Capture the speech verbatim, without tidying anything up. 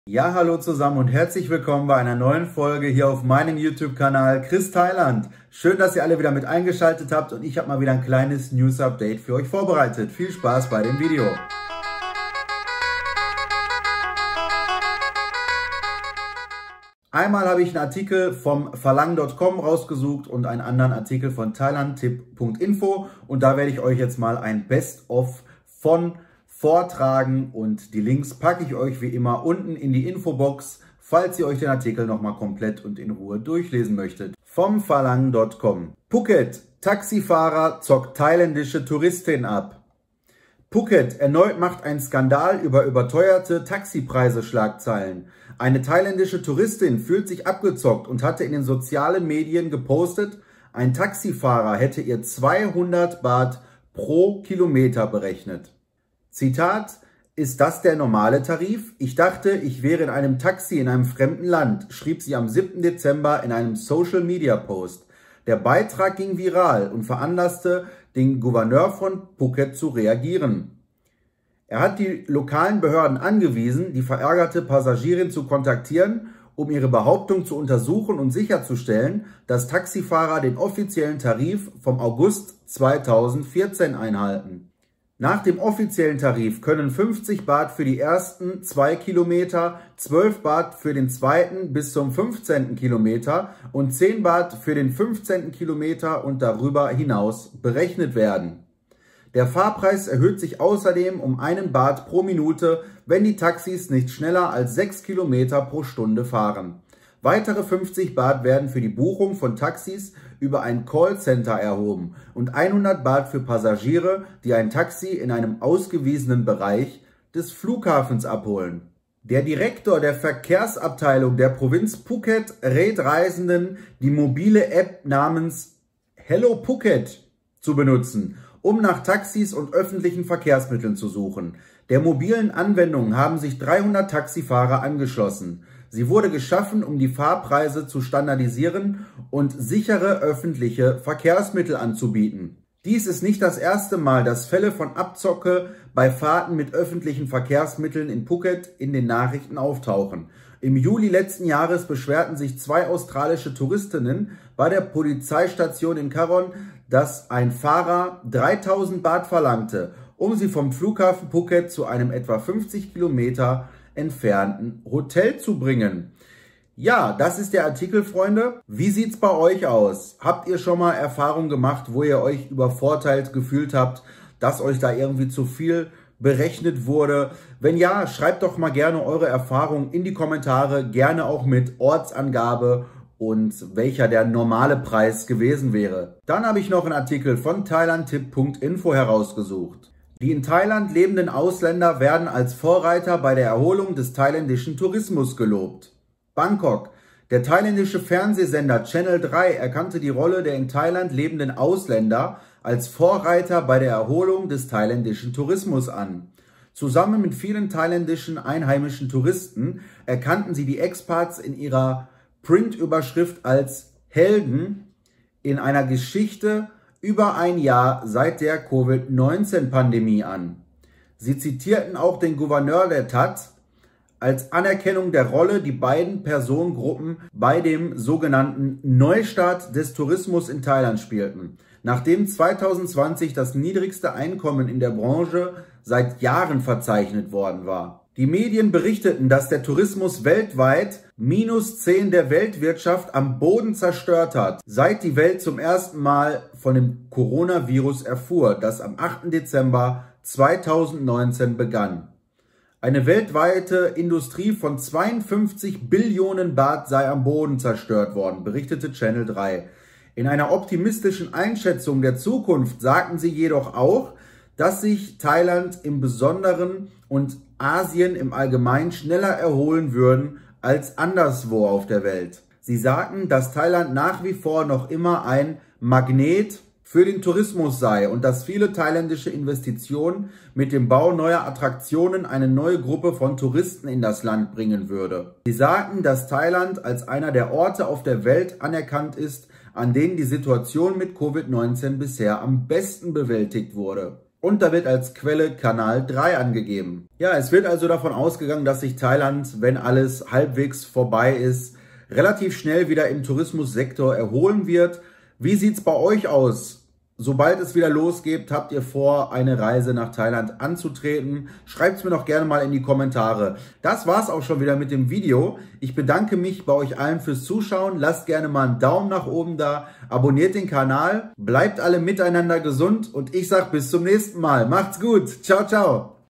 Ja, hallo zusammen und herzlich willkommen bei einer neuen Folge hier auf meinem YouTube-Kanal Chris Thailand. Schön, dass ihr alle wieder mit eingeschaltet habt und ich habe mal wieder ein kleines News-Update für euch vorbereitet. Viel Spaß bei dem Video. Einmal habe ich einen Artikel vom Falang Punkt com rausgesucht und einen anderen Artikel von thailandtip Punkt info und da werde ich euch jetzt mal ein Best-of von vortragen und die Links packe ich euch wie immer unten in die Infobox, falls ihr euch den Artikel nochmal komplett und in Ruhe durchlesen möchtet. Vom Falang Punkt com. Phuket, Taxifahrer zockt thailändische Touristin ab. Phuket, erneut macht ein Skandal über überteuerte Taxipreise Schlagzeilen. Eine thailändische Touristin fühlt sich abgezockt und hatte in den sozialen Medien gepostet, ein Taxifahrer hätte ihr zweihundert Baht pro Kilometer berechnet. Zitat, ist das der normale Tarif? Ich dachte, ich wäre in einem Taxi in einem fremden Land, schrieb sie am siebten Dezember in einem Social-Media-Post. Der Beitrag ging viral und veranlasste den Gouverneur von Phuket zu reagieren. Er hat die lokalen Behörden angewiesen, die verärgerte Passagierin zu kontaktieren, um ihre Behauptung zu untersuchen und sicherzustellen, dass Taxifahrer den offiziellen Tarif vom August zweitausendvierzehn einhalten. Nach dem offiziellen Tarif können fünfzig Baht für die ersten zwei Kilometer, zwölf Baht für den zweiten bis zum fünfzehnten Kilometer und zehn Baht für den fünfzehnten Kilometer und darüber hinaus berechnet werden. Der Fahrpreis erhöht sich außerdem um einen Baht pro Minute, wenn die Taxis nicht schneller als sechs Kilometer pro Stunde fahren. Weitere fünfzig Baht werden für die Buchung von Taxis über ein Callcenter erhoben und hundert Baht für Passagiere, die ein Taxi in einem ausgewiesenen Bereich des Flughafens abholen. Der Direktor der Verkehrsabteilung der Provinz Phuket rät Reisenden, die mobile App namens Hello Phuket zu benutzen, um nach Taxis und öffentlichen Verkehrsmitteln zu suchen. Der mobilen Anwendung haben sich dreihundert Taxifahrer angeschlossen. Sie wurde geschaffen, um die Fahrpreise zu standardisieren und sichere öffentliche Verkehrsmittel anzubieten. Dies ist nicht das erste Mal, dass Fälle von Abzocke bei Fahrten mit öffentlichen Verkehrsmitteln in Phuket in den Nachrichten auftauchen. Im Juli letzten Jahres beschwerten sich zwei australische Touristinnen bei der Polizeistation in Karon, dass ein Fahrer dreitausend Baht verlangte, um sie vom Flughafen Phuket zu einem etwa fünfzig Kilometer entfernten Hotel zu bringen. Ja, das ist der Artikel, Freunde. Wie sieht's bei euch aus? Habt ihr schon mal Erfahrung gemacht, wo ihr euch übervorteilt gefühlt habt, dass euch da irgendwie zu viel berechnet wurde? Wenn ja, schreibt doch mal gerne eure Erfahrung in die Kommentare, gerne auch mit Ortsangabe und welcher der normale Preis gewesen wäre. Dann habe ich noch einen Artikel von thailandtip Punkt info herausgesucht. Die in Thailand lebenden Ausländer werden als Vorreiter bei der Erholung des thailändischen Tourismus gelobt. Bangkok. Der thailändische Fernsehsender Channel drei erkannte die Rolle der in Thailand lebenden Ausländer als Vorreiter bei der Erholung des thailändischen Tourismus an. Zusammen mit vielen thailändischen einheimischen Touristen erkannten sie die Expats in ihrer Printüberschrift als Helden in einer Geschichte über ein Jahr seit der Covid neunzehn Pandemie an. Sie zitierten auch den Gouverneur der T A T als Anerkennung der Rolle, die beiden Personengruppen bei dem sogenannten Neustart des Tourismus in Thailand spielten, nachdem zweitausendzwanzig das niedrigste Einkommen in der Branche seit Jahren verzeichnet worden war. Die Medien berichteten, dass der Tourismus weltweit minus zehn der Weltwirtschaft am Boden zerstört hat, seit die Welt zum ersten Mal von dem Coronavirus erfuhr, das am achten Dezember zweitausendneunzehn begann. Eine weltweite Industrie von zweiundfünfzig Billionen Baht sei am Boden zerstört worden, berichtete Channel drei. In einer optimistischen Einschätzung der Zukunft sagten sie jedoch auch, dass sich Thailand im Besonderen und Asien im Allgemeinen schneller erholen würden als anderswo auf der Welt. Sie sagten, dass Thailand nach wie vor noch immer ein Magnet für den Tourismus sei und dass viele thailändische Investitionen mit dem Bau neuer Attraktionen eine neue Gruppe von Touristen in das Land bringen würde. Sie sagten, dass Thailand als einer der Orte auf der Welt anerkannt ist, an denen die Situation mit Covid neunzehn bisher am besten bewältigt wurde. und da wird als Quelle Kanal drei angegeben. Ja, es wird also davon ausgegangen, dass sich Thailand, wenn alles halbwegs vorbei ist, relativ schnell wieder im Tourismussektor erholen wird. Wie sieht's bei euch aus? Sobald es wieder losgeht, habt ihr vor, eine Reise nach Thailand anzutreten? Schreibt es mir doch gerne mal in die Kommentare. Das war's auch schon wieder mit dem Video. Ich bedanke mich bei euch allen fürs Zuschauen. Lasst gerne mal einen Daumen nach oben da. Abonniert den Kanal. Bleibt alle miteinander gesund. Und ich sag bis zum nächsten Mal. Macht's gut. Ciao, ciao.